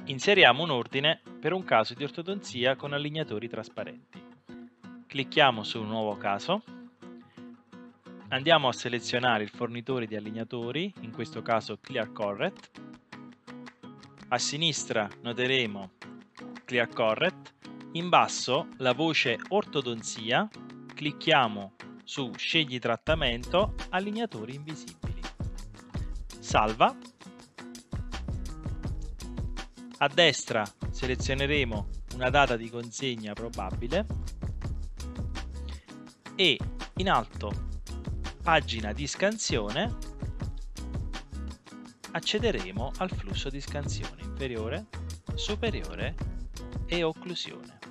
Inseriamo un ordine per un caso di ortodonzia con allineatori trasparenti. Clicchiamo su Nuovo caso. Andiamo a selezionare il fornitore di allineatori, in questo caso ClearCorrect. A sinistra noteremo ClearCorrect. In basso la voce ortodonzia. Clicchiamo su Scegli trattamento, allineatori invisibili. Salva. A destra selezioneremo una data di consegna probabile e in alto pagina di scansione accederemo al flusso di scansione inferiore, superiore e occlusione.